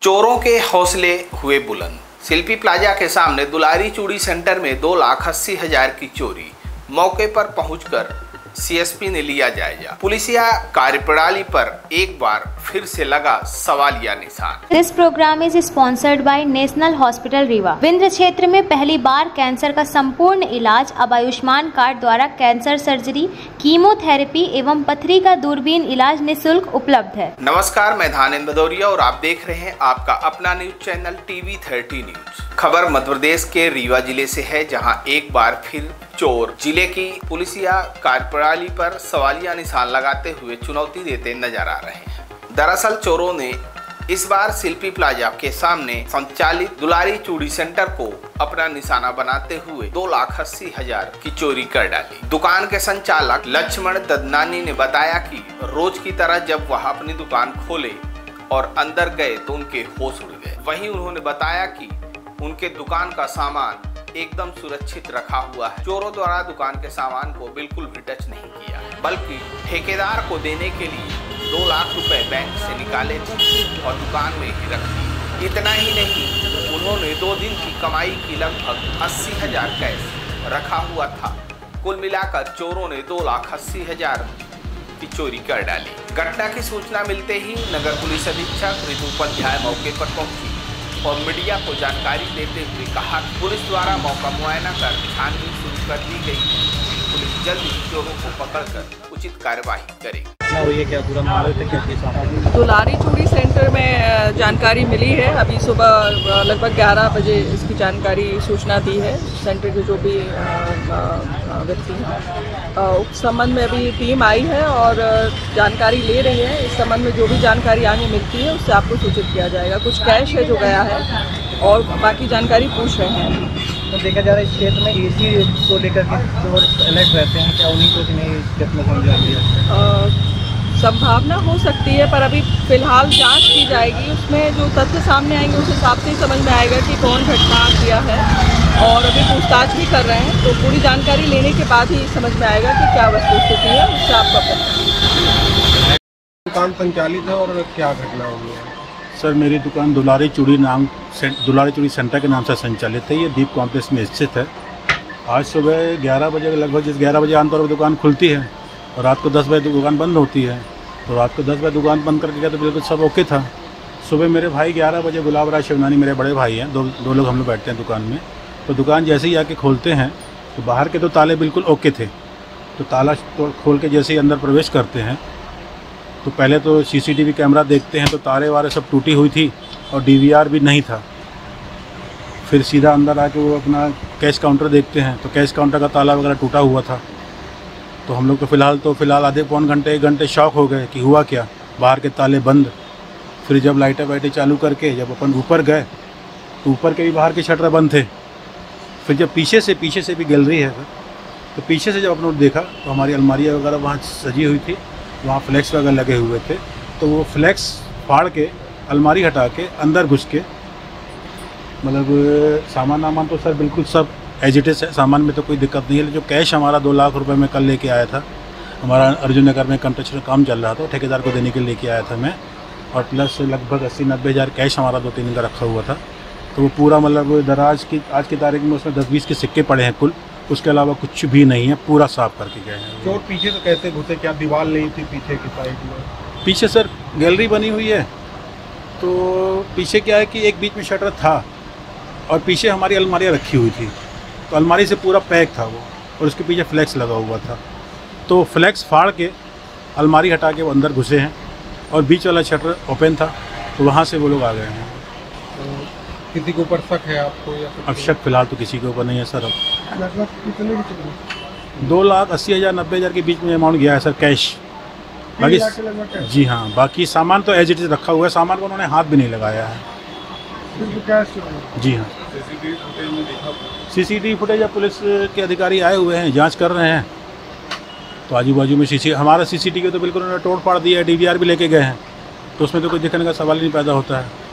चोरों के हौसले हुए बुलंद। शिल्पी प्लाजा के सामने दुलारी चूड़ी सेंटर में 2,80,000 की चोरी। मौके पर पहुंचकर सीएसपी ने लिया जायजा। पुलिसिया कार्यप्रणाली पर एक बार फिर से लगा सवालिया निशान। This program is sponsored by national hospital Rewa. विंध्य क्षेत्र में पहली बार कैंसर का संपूर्ण इलाज अब आयुष्मान कार्ड द्वारा कैंसर सर्जरी, कीमोथेरेपी एवं पथरी का दूरबीन इलाज निःशुल्क उपलब्ध है। नमस्कार, मैं धानेंद्र भदौरिया और आप देख रहे हैं आपका अपना न्यूज चैनल TV30 न्यूज। खबर मध्य प्रदेश के रीवा जिले से है, जहां एक बार फिर चोर जिले की पुलिसिया कार्यप्रणाली पर सवालिया निशान लगाते हुए चुनौती देते नजर आ रहे हैं। दरअसल चोरों ने इस बार शिल्पी प्लाजा के सामने संचालित दुलारी चूड़ी सेंटर को अपना निशाना बनाते हुए 2,80,000 की चोरी कर डाली। दुकान के संचालक लक्ष्मण ददनानी ने बताया कि रोज की तरह जब वह अपनी दुकान खोले और अंदर गए तो उनके होश उड़ गए। वहीं उन्होंने बताया कि उनके दुकान का सामान एकदम सुरक्षित रखा हुआ है। चोरों द्वारा दुकान के सामान को बिल्कुल भी टच नहीं किया है, बल्कि ठेकेदार को देने के लिए 2 लाख रुपए बैंक से निकाले थे और दुकान में ही रख दिए। इतना ही नहीं, उन्होंने 2 दिन की कमाई की लगभग 80,000 कैश रखा हुआ था। कुल मिलाकर चोरों ने 2,80,000 की चोरी कर डाली। घटना की सूचना मिलते ही नगर पुलिस अधीक्षक ऋतु उपाध्याय मौके पर पहुंची और मीडिया को जानकारी देते हुए कहा कि पुलिस द्वारा मौका मुआयना कर छानबीन शुरू कर दी गई है। पुलिस जल्द ही चोरों को पकड़कर उचित कार्यवाही करेगी। क्या पूरा मामला था? दुलारी चूड़ी सेंटर में जानकारी मिली है। अभी सुबह लगभग 11 बजे इसकी जानकारी सूचना दी है सेंटर के जो भी व्यक्ति हैं। उस संबंध में अभी टीम आई है और जानकारी ले रही है। इस संबंध में जो भी जानकारी आगे मिलती है उससे आपको सूचित किया जाएगा। कुछ कैश है जो गया है और बाकी जानकारी पूछ रहे हैं। तो देखा जा रहा है इस क्षेत्र में एसी को लेकर के चोर अलर्ट रहते हैं, क्या उन्हीं को नहीं क्षेत्र में समझा दिया? संभावना हो सकती है, पर अभी फिलहाल जांच की जाएगी। उसमें जो तथ्य सामने आएंगे उस हिसाब से ही समझ में आएगा कि कौन घटना किया है, और अभी पूछताछ भी कर रहे हैं। तो पूरी जानकारी लेने के बाद ही समझ में आएगा कि क्या वस्तुस्थिति है, उससे आपको पता। दुकान संचालित है और क्या घटना हुई है? सर, मेरी दुकान दुलारी चूड़ी सेंटर के नाम से संचालित है। ये दीप कॉम्प्लेक्स में स्थित है। आज सुबह 11 बजे के लगभग, जिस 11 बजे आमतौर पर दुकान खुलती है और रात को 10 बजे दुकान बंद होती है, तो रात को 10 बजे दुकान बंद करके गया तो बिल्कुल सब ओके था। सुबह मेरे भाई 11 बजे, गुलाब राज शिवनानी मेरे बड़े भाई हैं, दो लोग हम लोग बैठते हैं दुकान में। तो दुकान जैसे ही आके खोलते हैं तो बाहर के तो ताले बिल्कुल ओके थे। तो ताला खोल के जैसे ही अंदर प्रवेश करते हैं तो पहले तो CCTV कैमरा देखते हैं तो तारे वारे सब टूटी हुई थी और DVR भी नहीं था। फिर सीधा अंदर आके वो अपना कैश काउंटर देखते हैं तो कैश काउंटर का ताला वगैरह टूटा हुआ था। तो हम लोग तो फिलहाल आधे पौन घंटे 1 घंटे शॉक हो गए कि हुआ क्या, बाहर के ताले बंद। फिर जब लाइटें वाइटें चालू करके जब अपन ऊपर गए तो ऊपर के भी बाहर के शटर बंद थे। फिर जब पीछे से भी गैलरी है, तो पीछे से जब अपन ने देखा तो हमारी अलमारी वगैरह वहाँ सजी हुई थी, वहाँ फ्लैक्स वगैरह लगे हुए थे। तो वो फ्लैक्स फाड़ के अलमारी हटा के अंदर घुस के, मतलब सामान तो सर बिल्कुल सब एज इट इज़ है, सामान में तो कोई दिक्कत नहीं है। जो कैश हमारा 2 लाख रुपए में कल लेके आया था, हमारा अर्जुन नगर में कंस्ट्रक्शन काम चल रहा था, ठेकेदार को देने के लिए लेके आया था मैं, और प्लस लगभग 80-90 हज़ार कैश हमारा 2-3 दिन का रखा हुआ था। तो वो पूरा मतलब दराज की आज की तारीख में उसमें 10-20 के सिक्के पड़े हैं कुल, उसके अलावा कुछ भी नहीं है, पूरा साफ़ करके गए हैं। चोर पीछे तो कैसे घुसे? क्या दीवार नहीं थी पीछे की साइड में? पीछे सर गैलरी बनी हुई है, तो पीछे क्या है कि एक बीच में शटर था और पीछे हमारी अलमारियाँ रखी हुई थी, तो अलमारी से पूरा पैक था वो, और उसके पीछे फ्लैक्स लगा हुआ था। तो फ्लैक्स फाड़ के अलमारी हटा के वो अंदर घुसे हैं और बीच वाला शटर ओपन था, तो वहाँ से वो लोग आ गए हैं। तो किसी के ऊपर शक है आपको या? अब शक फिलहाल तो किसी के ऊपर नहीं है सर। अब लगभग कितने की? 2,80,000 90 हज़ार के बीच में अमाउंट गया है सर कैश। बाकी जी हाँ, बाकी सामान तो एज इट इज़ रखा हुआ है, सामान को उन्होंने हाथ भी नहीं लगाया है। जी हाँ, CCTV फुटेज या पुलिस के अधिकारी आए हुए हैं, जांच कर रहे हैं। तो आजू बाजू में हमारा CCTV तो बिल्कुल उन्होंने तोड़ फाड़ दिया है, DVR भी लेके गए हैं, तो उसमें तो कोई दिखने का सवाल ही नहीं पैदा होता है।